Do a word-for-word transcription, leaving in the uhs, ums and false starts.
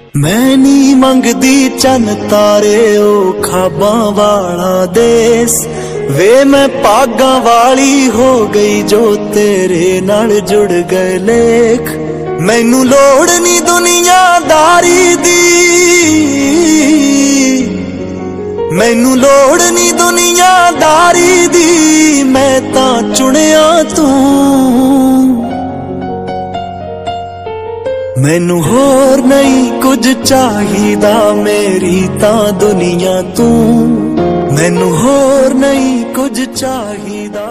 मैं नी मंगदी चन तारे ओ खाबां वाला देस वे मैं पागां वाली हो गई जो तेरे नाल जुड़ गए लेख। मैनू लोड़ नी दुनियादारी दी, मैनू लोड़ नी दुनियादारी दी, मैं तां चुनिया तू। मैनू होर नहीं कुछ चाहिदा मेरी तां दुनिया तू। मैनू होर नहीं कुछ चाहिदा।